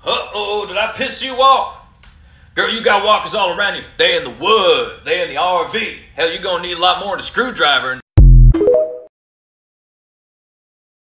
Uh-oh, did I piss you off? Girl, you got walkers all around you. They in the woods. They in the RV. Hell, you're going to need a lot more than a screwdriver